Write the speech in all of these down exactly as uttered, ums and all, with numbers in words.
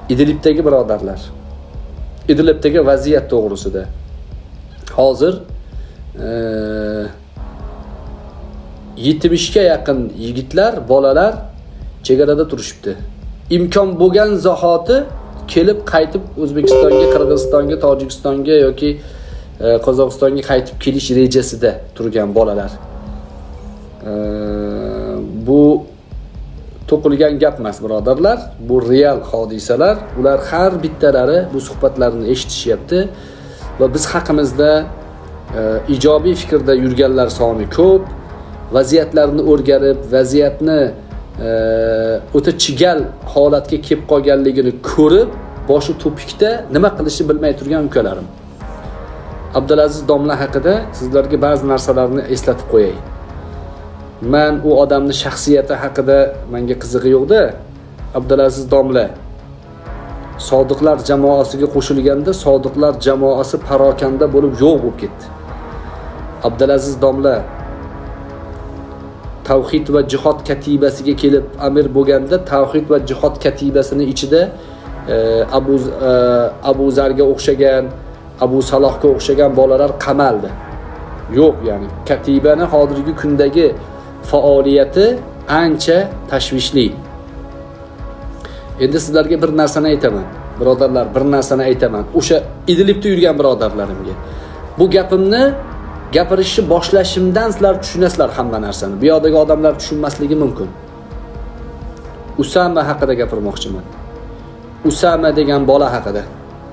İdlibdagi birodarlar, İdlibdagi vaziyat to'g'risida hozir yetmişga yaqin yigitlar, bolalar chegarada turishibdi. İmkon bo'lgan zahoti kelib qaytib O'zbekistonga, Qirg'izistonga, Tojikistonga yoki Qozog'istonga qaytib kelish rejasida turgan bolalar. Bu to'qilgan gap emas, birodarlar. Bu real hodisalar. Ular har bittalari bu suhbatlarni eshitishyapti va biz haqimizda ijobiy fikrda yurganlar soni ko'p. Vaziyatlarni o'rganib, vaziyatni o'ta chigal holatga kelib qolganligini ko'rib, boshi to'pikda nima qilishni bilmay turgan ukalarim. Abdulaziz domla haqida sizlarga ba'zi narsalarni eslatib qo'yay. Men u odamning shaxsiyati haqida menga qizig'i yo'q-da. Abdulaziz domla sodiqlar jamoasiga qo'shilganda sodiqlar jamoasi parokanda bo'lib yo'q bo'lib ketdi. Abdulaziz domla tavhid va jihod katibasiga kelib amir bo'lganda tavhid va jihod katibasining ichida e, Abu e, Abu Zarga o'xshagan, Abu Salohga o'xshagan bolalar qamaldi. Yo'q, ya'ni katibani hozirgi kundagi faoliyati ancha tashvishli. Endi sizlarga bir narsani aytaman, birodarlar, bir narsani aytaman. O'sha Idlibda yurgan birodarlarimga. Bu gapimni gapirishni boshlashimdan sizlar tushunasizlar hamma narsani. Bu yoqdagi odamlar tushunmasligi mumkin. Usama haqida gapirmoqchiman. Usama degan bola haqida.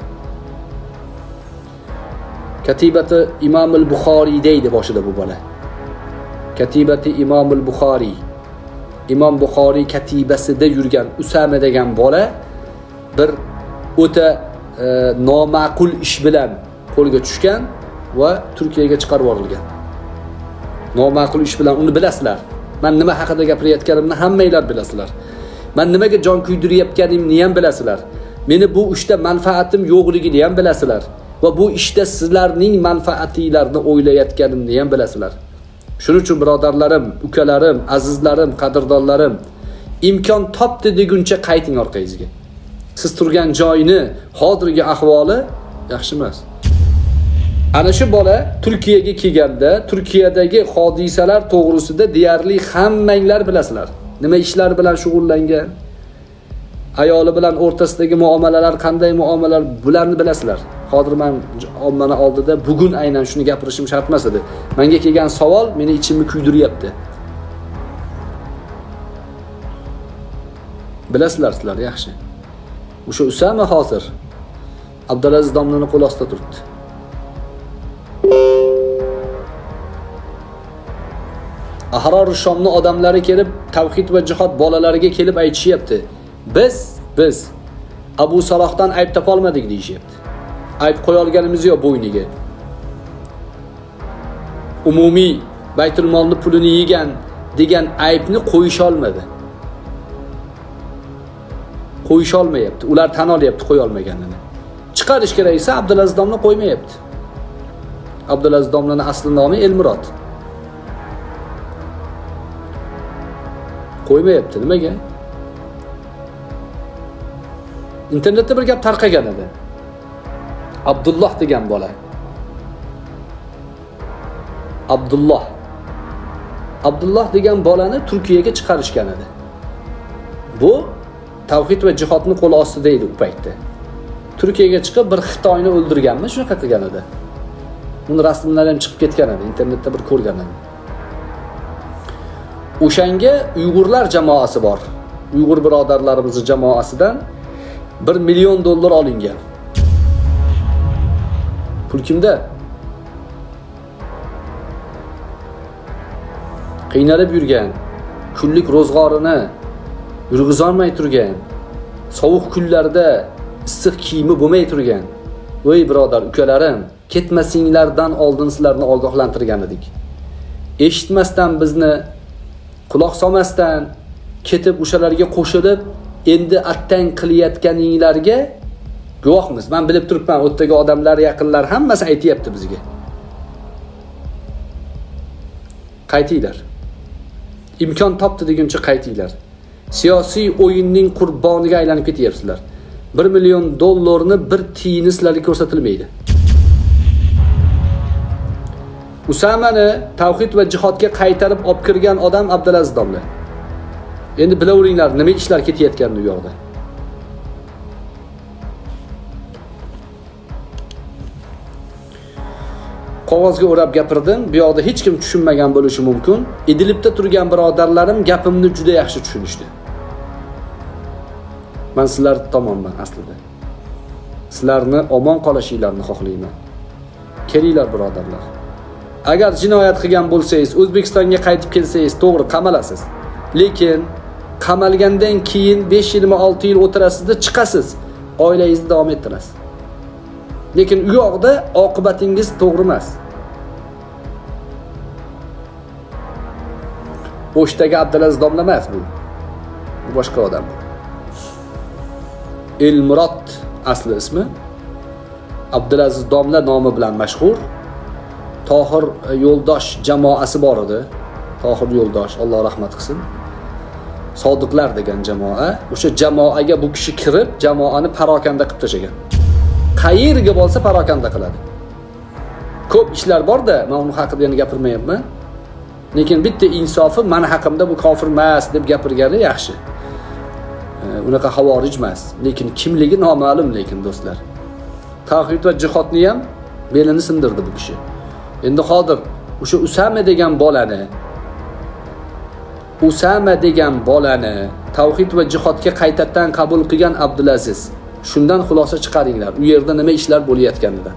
Katibati Imom al-Buxoriy deydi boshida bu bola. Katibati Imom al-Buxoriy. Imom Buxoriy katibasida yurgan Usama degan bola bir o'ta e, noma'qul ish bilan qo'lga tushgan va Turkiyaga chiqarib yuborilgan. Noma'qul ish bilan, uni bilasizlar. Men nima haqida gapirayotganimni hammanglar bilasizlar. Men nimaga jon kuydirayotganimni ham bilasizlar. Meni bu ishda manfaatim yo'qligini ham bilasizlar. Va bu ishda sizlarning manfaatinglarni o'ylayotganimni ham bilasizlar. Shuning uchun birodarlarim, ukalarim, azizlarim, qadrdonlarim, imkon topdi deguncha qayting orqangizga. Siz turgan joyni, hozirgi ahvoli yaxshi emas. Ana shu bola Turkiyaga kelganda, Turkiyadagi hodisalar to'g'risida deyarli hammanglar bilasizlar. Nima ishlar bilan shug'ullangan, ayoli bilan o'rtasidagi muomalalar qanday muomalalar, bularni bilasizlar. Hozir men ommani oldida bugun aynan shuni gapirishim shart emas edi. Menga kelgan savol meni ichimni kuydiryapti. Bilasizlar sizlar yaxshi. O'sha Usama hozir Abdulaziz domlaning qo'l ostida turibdi. Ahror Shomning odamlari kelib, tavhid va jihod bolalariga kelib aytishyapti. Biz, biz Abu Salohdan ayb topa olmadik deyishyapti. Ayb qo'ya olganimiz yo'q bo'yniga. Umumiy Baytul molning pulini yegan degan aybni qo'yisha olmadi. Qo'yisha olmayapti. Ular tan olyapti qo'ya olmaganini. Chiqarish kerak esa Abdulaziz domla qo'ymayapti. Abdulaziz domlaning asli nomi Elmurod. Qo'ymayapti. Nimaga? İnternetda bir gap tarqagan edi. Abdulloh degan bola. Abdulloh. Abdulloh degan bolani Turkiyaga chiqarishgan edi. Bu tavhid va jihodni qo'l ostida edi u paytda. Turkiyaga chiqib bir Xitoyni o'ldirganmi, shunaqa qilgan edi. Uni rasmlari ham chiqib ketgan edi, internetda bir ko'rgan edim. O'shanga Uyg'urlar jamoasi bor. Uyg'ur birodarlarimizning jamoasidan bir million dollar olingan. Pul kimda? Qiynalib yurgan, kunlik ro'zg'orini yurg'izolmay turgan, sovuq kunlarda issiq kiyimi bo'lmay turgan. Voy birodar, ukalarim, ketmasinglardan oldin sizlarni ogohlantirgan edik. Eshitmasdan bizni, quloq solmasdan ketib o'shalarga qo'shilib, endi attang qilayotganinglarga guvohmiz. Men bilib turibman, o'tdagi odamlar, yaqinlar hammasi aytayapti bizga. Qaytinglar. Imkon topdi deguncha qaytinglar. Siyosiy o'yinning qurboniga aylanib ketyapsizlar. bir million dollarni bir tiyini sizlarga ko'rsatilmaydi. Usamani tavhid va jihodga qaytarib olib kirgan odam Abdulaziz domla. Endi bilaveringlar nima ishlar ketayotganini u yoqda. Qog'ozga o'rab gapirdim. Bu yoqda hech kim tushunmagan bo'lishi mumkin. Idlibda turgan birodarlarim gapimni juda yaxshi tushunishdi. Men sizlar tomonman aslida. Sizlarni omon qolishinglarni xohlayman. Kelinglar birodarlar. Agar jinoyat qilgan bo'lsangiz, O'zbekistonga qaytib kelsangiz, to'g'ri qamalasiz. Lekin qamalgandan keyin besh yil mi olti yil o'tirasizda chiqasiz. Oilangizni davom ettirasiz. Lekin u yoqda oqibatingiz to'g'ri emas. O'shdagi Abdulaziz domla emas bu. Bu boshqa odam. Elmurod asli ismi. Abdulaziz domla nomi bilan mashhur. Tohir Yo'ldosh jamoasi bor edi. Tohir Yo'ldosh, Alloh rahmat qilsin. Sodiqlar degan jamoa. O'sha jamoaga bu kishi kirib, jamoani parokanda qilib tashagan. Qayerga bo'lsa parokanda qiladi. Ko'p ishlar bor-da, men uni haqida yana gapirmayapman. Lekin bitta insofi meni haqimda bu kofir emas deb gapirgani yaxshi. Unaqa havorij emas, lekin kimligi noma'lum lekin do'stlar. Tavhid va jihodni ham belini sindirdi bu kishi. Endi hozir o'sha Usama degan bolani Usama degan bolani tavhid va jihodga qaytadan qabul qilgan Abdulaziz. Shundan xulosa chiqaringlar. U yerda nima ishlar bo'layotganidan.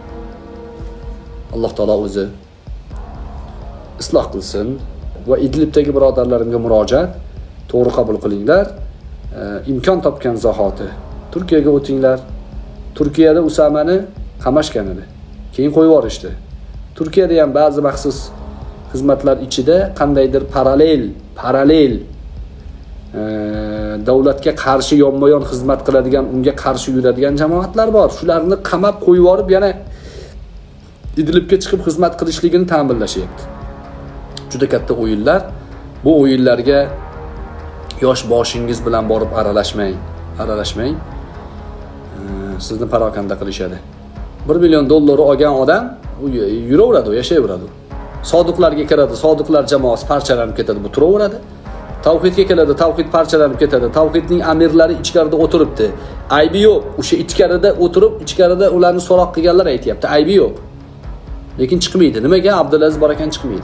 Alloh taolo o'zi isloh qilsin va Idlibdagi birodarlarimga murojaat, to'g'ri qabul qilinglar. E, imkon topgan zahoti Turkiyaga o'tinglar. Turkiyada Usamani qamashgan edi. Keyin qo'yib yuborishdi. Turkiyada ham ba'zi maxsus xizmatlar ichida qandaydir paralel, paralel e, davlatga qarshi yonma-yon xizmat qiladigan, unga qarshi yuradigan jamoatlar bor. Shularni qamab qo'yib yuborib, yana Idlibga chiqib xizmat qilishligini ta'minlashyapti. Juda katta o'yinlar. Bu o'yinlarga yosh boshingiz bilan borib aralashmang, aralashmang. E, sizni parokanda qilishadi. bir million dollar olgan odam yuraveradi, yashayveradi. Sodiqlarga kiradi, sodiqlar jamoasi parchalanib ketadi, bu turaveradi. Tavhidga keladi, tavhid parchalanib ketadi. Tavhidning amirlari ichkarida o'tiribdi. Aybi yo'q. O'sha ichkarida o'tirib, ichkarida ularni so'roq qilganlar aytayapti. Aybi yo'q. Lekin chiqmaydi. Nimaga Abdulaziz bor ekan chiqmaydi?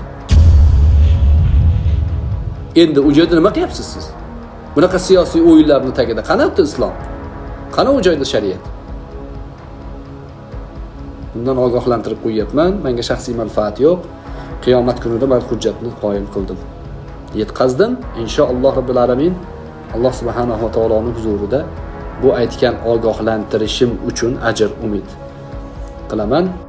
Endi u joyda nima qilyapsiz siz? Bunaqa siyosiy o'yinlarning tagida qanaqdir islom? Qana u joyda shariat? Bundan ogohlantirib qo'yapman. Menga shaxsiy manfaat yo'q. Qiyomat kunida men hujjatni qoyim qildim. Yetkazdim. Inshaalloh Robbil alamin Alloh subhanahu va taoloning huzurida bu aytgan ogohlantirishim uchun ajr umid qilaman.